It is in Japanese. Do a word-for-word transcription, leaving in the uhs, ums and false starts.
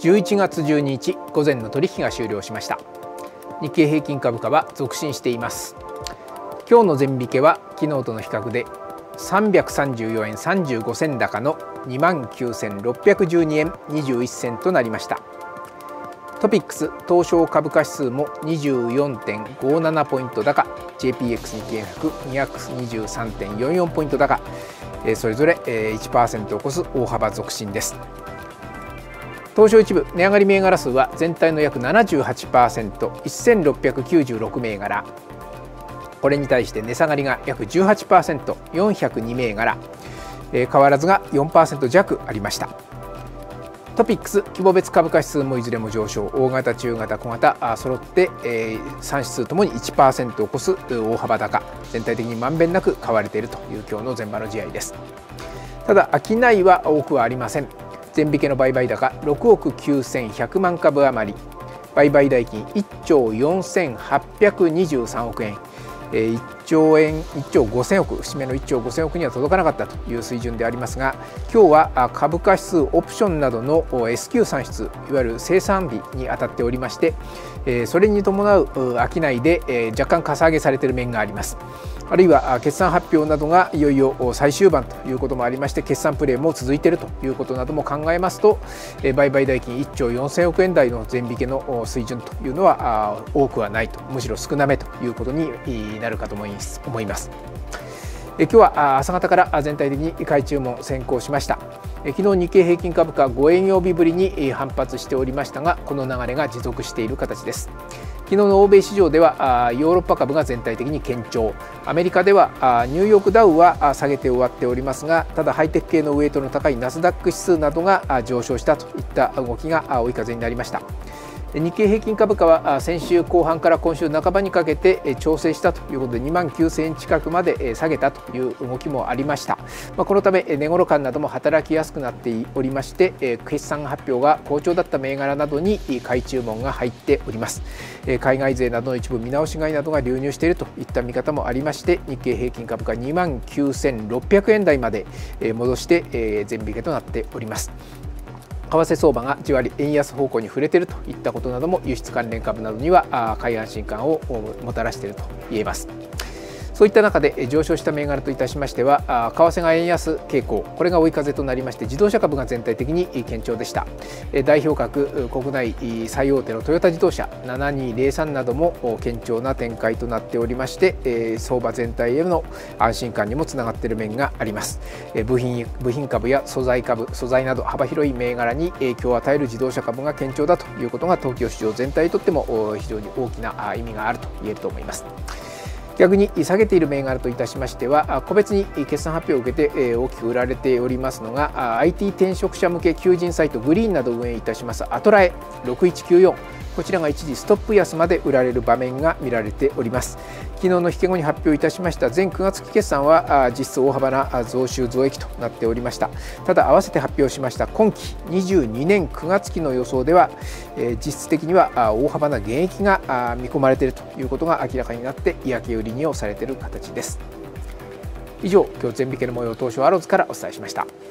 じゅういちがつじゅうににち午前の取引が終了しました。日経平均株価は続伸しています。今日の前引けは昨日との比較でさんびゃくさんじゅうよえんさんじゅうごせん高の にまんきゅうせんろっぴゃくじゅうにえんにじゅういっせんとなりました。トピックス東証株価指数も にじゅうよんてんごなな ポイント高、 ジェーピーエックス 日経平均にひゃくにじゅうさんてんよんよん ポイント高、それぞれ いちパーセント を超す大幅続伸です。東証一部値上がり銘柄数は全体の約 ななじゅうはちパーセント、せんろっぴゃくきゅうじゅうろくめいがら、これに対して値下がりが約 じゅうはちパーセント、よんひゃくにめいがら、変わらずが よんパーセント 弱ありました。トピックス規模別株価指数もいずれも上昇、大型、中型、小型揃って、えー、さん指数ともに いちパーセント を超す大幅高、全体的にまんべんなく買われているという今日の前場の試合です。ただ商いは多くはありません。前引けの売買高ろくおくきゅうせんひゃくまんかぶ余り、売買代金いっちょうよんせんはっぴゃくにじゅうさんおくえん、いっちょうえんいっちょうごせんおく、節目のいっちょうごせんおくには届かなかったという水準でありますが、今日は株価指数オプションなどの エスキューさん 指数、いわゆる生産日に当たっておりまして、それに伴う商いで若干かさ上げされている面があります。あるいは決算発表などがいよいよ最終盤ということもありまして、決算プレーも続いているということなども考えますと、売買代金いっちょうよんせんおくえん台の前引けの水準というのは多くはないと、むしろ少なめということになるかと思います。思います今日は朝方から全体的に買い注文先行しました。昨日日経平均株価ごえんようびぶりに反発しておりましたが、この流れが持続している形です。昨日の欧米市場ではヨーロッパ株が全体的に堅調、アメリカではニューヨークダウは下げて終わっておりますが、ただハイテク系のウエイトの高いナスダック指数などが上昇したといった動きが追い風になりました。日経平均株価は先週後半から今週半ばにかけて調整したということでにまんきゅうせんえん近くまで下げたという動きもありました。このため値頃感なども働きやすくなっておりまして、決算発表が好調だった銘柄などに買い注文が入っております。海外勢などの一部見直し買いなどが流入しているといった見方もありまして、日経平均株価にまんきゅうせんろっぴゃくえん台まで戻して前引けとなっております。為替相場がじわり円安方向に触れているといったことなども輸出関連株などには買い安心感をもたらしていると言えます。そういった中で上昇した銘柄といたしましては、為替が円安傾向、これが追い風となりまして、自動車株が全体的に堅調でした。代表格国内最大手のトヨタ自動車ななにぜろさんなども堅調な展開となっておりまして、相場全体への安心感にもつながっている面があります。部品部品株や素材株素材など幅広い銘柄に影響を与える自動車株が堅調だということが、東京市場全体にとっても非常に大きな意味があると言えると思います。逆に下げている銘柄といたしましては、個別に決算発表を受けて大きく売られておりますのが、 アイティー 転職者向け求人サイトグリーンなどを運営いたしますアトラエろくいちきゅうよん、こちらが一時ストップ安まで売られる場面が見られております。昨日の引け後に発表いたしました前くがつ期決算は実質大幅な増収増益となっておりました。ただ合わせて発表しました今期にじゅうにねんくがつ期の予想では、実質的には大幅な減益が見込まれているということが明らかになって、嫌気売りにをされている形です。以上、今日前引けの模様を東証アローズからお伝えしました。